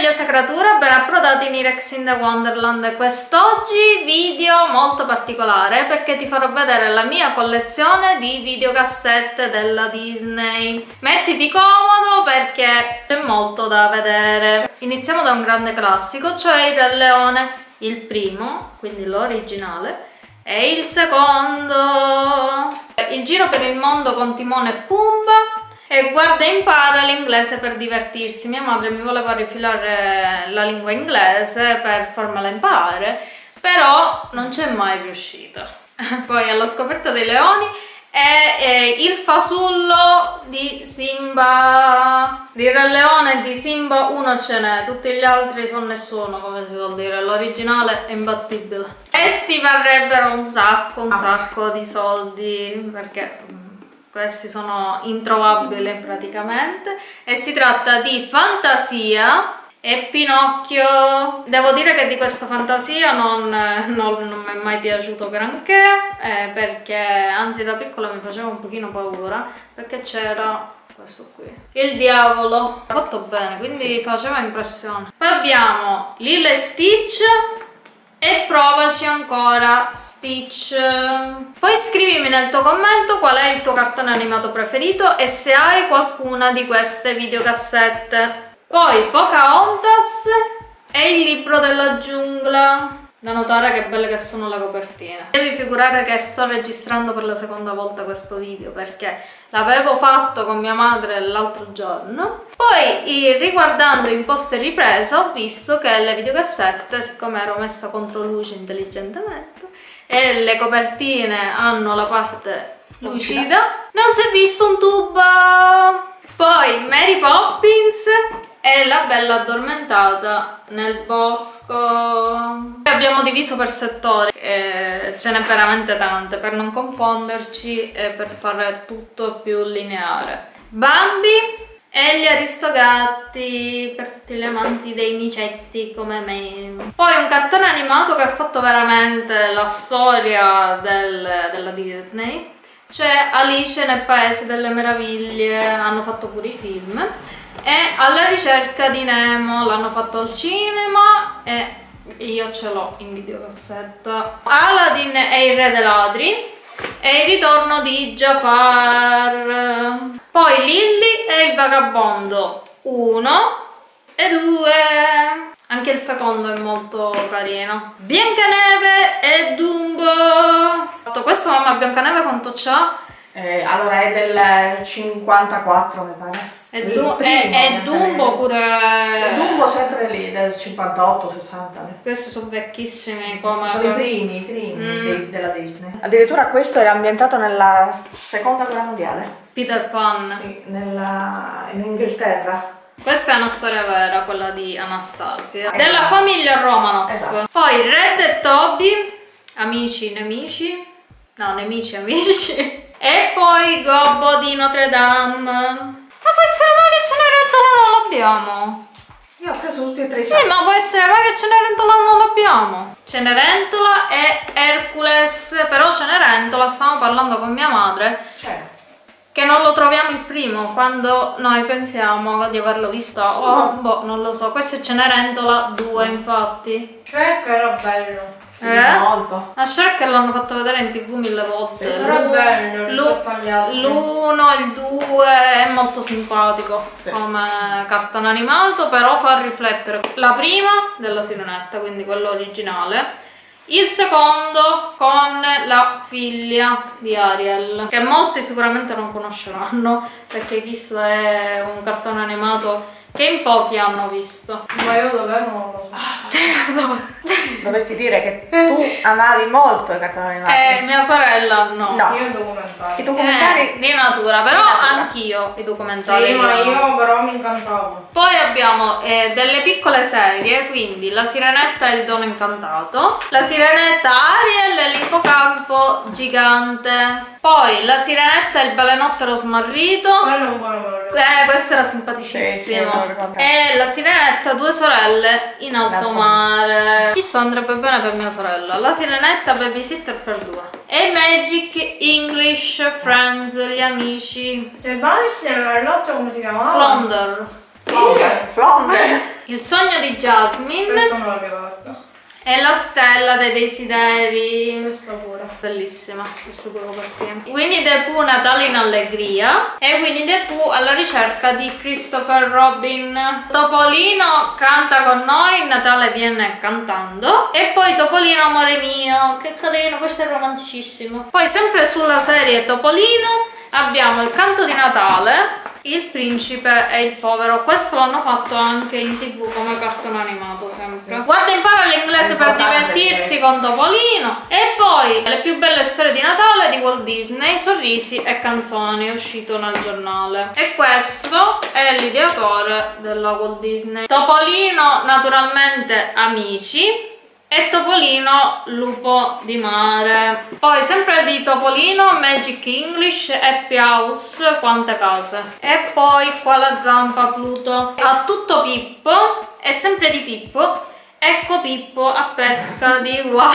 meravigliosa creatura, ben approdati in Irex in the Wonderland. Quest'oggi video molto particolare perché ti farò vedere la mia collezione di videocassette della Disney. Mettiti comodo perché c'è molto da vedere. Iniziamo da un grande classico, cioè il Re Leone, il primo, quindi l'originale, e il secondo. Il giro per il mondo con Timone e Pumba. E guarda e impara l'inglese per divertirsi. Mia madre mi voleva rifilare la lingua inglese per farmela imparare, però non c'è mai riuscita. Poi alla scoperta dei leoni e il fasullo di Simba. Di Re Leone e di Simba uno ce n'è, tutti gli altri sono nessuno, come si vuol dire. L'originale è imbattibile. Questi varrebbero un sacco di soldi perché questi sono introvabili praticamente, e si tratta di Fantasia e Pinocchio. Devo dire che di questa Fantasia non mi è mai piaciuto granché, perché anzi da piccola mi faceva un pochino paura, perché c'era questo qui, il diavolo, fatto bene, quindi sì, faceva impressione. Poi abbiamo Lilo e Stitch e Provaci ancora Stitch. Poi scrivimi nel tuo commento qual è il tuo cartone animato preferito e se hai qualcuna di queste videocassette. Poi Pocahontas e il libro della giungla. Da notare che belle che sono le copertine. Devi figurare che sto registrando per la seconda volta questo video perché l'avevo fatto con mia madre l'altro giorno. Poi riguardando in post e ripresa ho visto che le videocassette, siccome ero messa contro luce intelligentemente e le copertine hanno la parte lucida, non si è visto un tubo. Poi Mary Poppins e La Bella Addormentata nel bosco. Abbiamo diviso per settori, ce n'è veramente tante per non confonderci e per fare tutto più lineare. Bambi e gli Aristogatti per tutti gli amanti dei micetti come me. Poi un cartone animato che ha fatto veramente la storia della Disney, c'è Alice nel Paese delle Meraviglie, hanno fatto pure i film. E Alla ricerca di Nemo, l'hanno fatto al cinema e io ce l'ho in videocassetta. Aladdin e il Re dei Ladri e il ritorno di Jafar. Poi Lilli e il Vagabondo 1 e 2. Anche il secondo è molto carino. Biancaneve e Dumbo. Questo mamma Biancaneve quanto c'ha? Allora è del 54 mi pare. E Dumbo pure. Dumbo sempre lì, del 58-60. Questi sono vecchissimi. Come sono i primi della Disney. Addirittura questo è ambientato nella seconda guerra mondiale. Peter Pan. Sì, in Inghilterra. Questa è una storia vera, quella di Anastasia. Della famiglia Romanov. Esatto. Poi Red e Toby, amici, nemici. No, nemici, amici. E poi Gobbo di Notre Dame. Ma può essere mai che Cenerentola non l'abbiamo? Io ho preso tutti e tre i sacchi. Sì, ma può essere mai che Cenerentola non l'abbiamo? Cenerentola e Hercules, però Cenerentola, stavamo parlando con mia madre, che non lo troviamo il primo, quando noi pensiamo di averlo visto. Boh, non lo so, questo è Cenerentola 2 infatti. Shrek era bello. Sì, molto. A Shrek l'hanno fatto vedere in TV 1000 volte. Sì, l'1, il 2 è molto simpatico, sì, come cartone animato, però fa riflettere. La prima della Sirenetta, quindi quello originale. Il secondo con la figlia di Ariel, che molti sicuramente non conosceranno, perché questo è un cartone animato che in pochi hanno visto. Ma io davvero non lo so. Dovresti dire che tu amavi molto i cartoni animati. Mia sorella no. Io i documentari. I documentari di natura, però anch'io i documentari. Sì, ma io però mi incantavo. Poi abbiamo delle piccole serie, quindi La Sirenetta e il Dono Incantato, La Sirenetta Ariel e l'Ippocampo Gigante. Poi La Sirenetta e il Balenottero Smarrito. Questo era simpaticissimo. Sì, e La Sirenetta, due sorelle in alto mare. Questo andrebbe bene per mia sorella. La Sirenetta, babysitter per due. E Magic English Friends, gli amici. Cioè, l'altro come si chiamava? Flounder. Flounder. Il sogno di Jasmine. Questo me lo ricordo. E la stella dei desideri. Questo pure. Bellissima queste due copertine. Winnie the Pooh, Natale in allegria. E Winnie the Pooh alla ricerca di Christopher Robin. Topolino canta con noi, il Natale viene cantando. E poi Topolino amore mio, che carino, questo è romanticissimo. Poi sempre sulla serie Topolino abbiamo il canto di Natale, il principe e il povero. Questo l'hanno fatto anche in TV come cartone animato sempre. Guarda, impara l'inglese per divertirsi con Topolino. E poi le più belle storie di Natale di Walt Disney, sorrisi e canzoni, è uscito nel giornale. E questo è l'ideatore della Walt Disney. Topolino naturalmente amici e Topolino lupo di mare. Poi sempre di Topolino Magic English, Happy House, quante case. E poi qua la zampa Pluto. Ha tutto Pippo, è sempre di Pippo. Ecco Pippo a pesca di wow.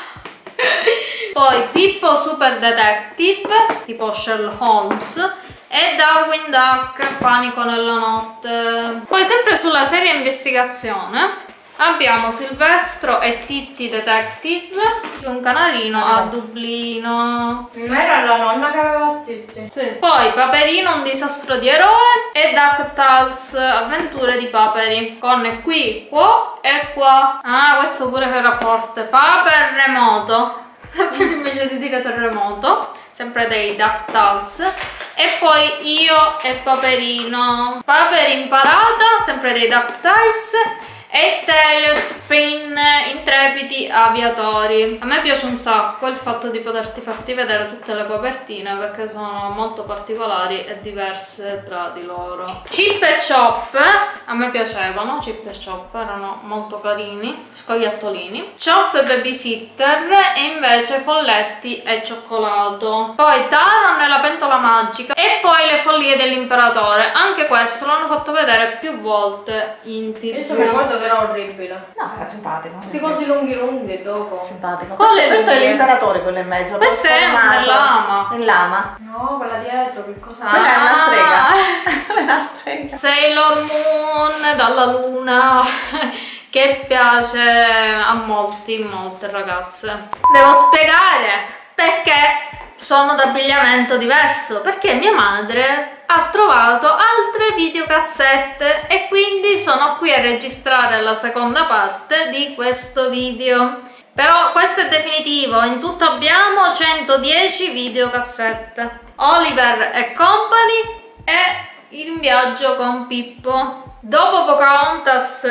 Poi Pippo Super Detective, tipo Sherlock Holmes. E Darwin Duck, Panico nella notte. Poi sempre sulla serie investigazione abbiamo Silvestro e Titti Detective, un canarino a Dublino. Non era la nonna che aveva Titti? Sì. Poi Paperino, un disastro di eroe, e DuckTales, avventure di Paperi, con qui, qua e qua. Ah, questo pure era forte. Paper remoto, invece di dire terremoto, sempre dei DuckTales. E poi Io e Paperino. Paper imparata, sempre dei DuckTales. E Tailspin, intrepidi aviatori. A me piace un sacco il fatto di farti vedere tutte le copertine perché sono molto particolari e diverse tra di loro. Chip e Chop, a me piacevano, Chip e Chop erano molto carini, scoiattolini. Chop e Babysitter e invece Folletti e Cioccolato. Poi Taron e la pentola magica e poi Le follie dell'imperatore. Anche questo l'hanno fatto vedere più volte in TV. Io mi ricordo che era orribile. No, era simpatico. Questi cosi lunghi dopo. Simpatico. Quale Questo è lungo? l'imperatore, quello in mezzo. Questo è un lama. Il lama. No, quella dietro, che cosa? Quella è una strega. Quella è una strega. Sailor Moon dalla luna. Che piace a molte ragazze. Devo spiegare perché sono d'abbigliamento diverso, perché mia madre ha trovato altre videocassette e quindi sono qui a registrare la seconda parte di questo video. Però questo è definitivo, in tutto abbiamo 110 videocassette. Oliver e Company e In viaggio con Pippo. Dopo Pocahontas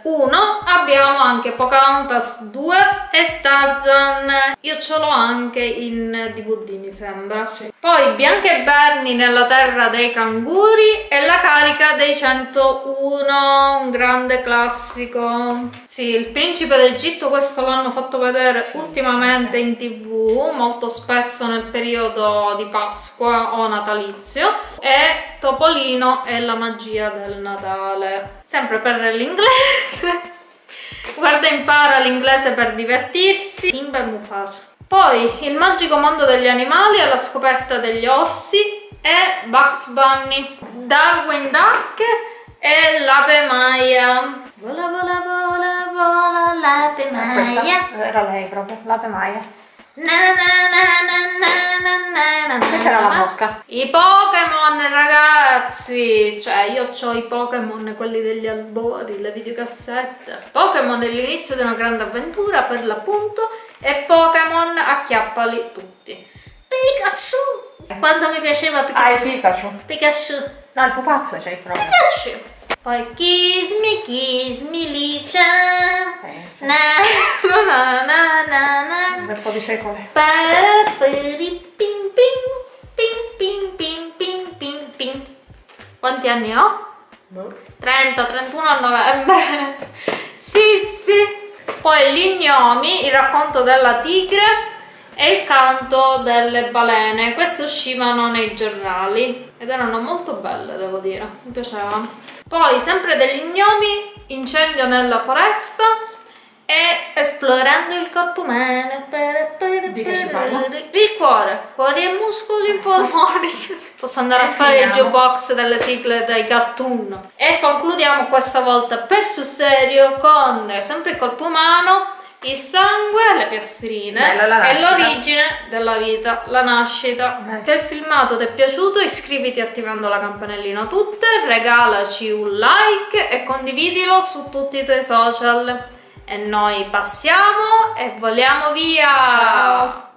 1 abbiamo anche Pocahontas 2 e Tarzan. Io ce l'ho anche in DVD, mi sembra. Sì. Poi Bianca e Bernie nella terra dei canguri e La carica dei 101, un grande classico. Sì, il principe d'Egitto, questo l'hanno fatto vedere ultimamente in TV, molto spesso nel periodo di Pasqua o natalizio. E Topolino e la magia del Natale. Sempre per l'inglese. Guarda, impara l'inglese per divertirsi. Simba e Mufasa. Poi Il magico mondo degli animali alla scoperta degli orsi e Bugs Bunny. Darwin Duck e l'Ave Maia. Vola vola vola vola l'Ave Maia. Era lei proprio, l'Ave Maia. Na na na na. Questa era la mosca. I Pokémon, ragazzi, cioè io ho i Pokémon, quelli degli albori, le videocassette. Pokémon è l'inizio di una grande avventura per l'appunto e Pokémon acchiappali tutti. Pikachu! Quanto mi piaceva Pikachu. Ah, il Pikachu. Pikachu. No, il pupazzo c'è proprio. Pikachu. Poi Kiss me Licia. Na na na na na. Un bel po' di secoli. Ping. Quanti anni ho? 30, 31 a novembre. Sì. Poi Gli gnomi, il racconto della tigre e il canto delle balene. Queste uscivano nei giornali ed erano molto belle, devo dire, mi piacevano. Poi sempre degli gnomi, Incendio nella foresta E esplorando il corpo umano. Di che si parla? Il cuore e muscoli, polmoni. Posso andare a fare il finiamo. jukebox delle sigle dei cartoon. E concludiamo questa volta per sul serio con sempre il corpo umano, il sangue, le piastrine Bello, la e nascita. l'origine della vita, la nascita. Se il filmato ti è piaciuto, iscriviti attivando la campanellina tutte, regalaci un like e condividilo su tutti i tuoi social. E noi passiamo e voliamo via! Ciao.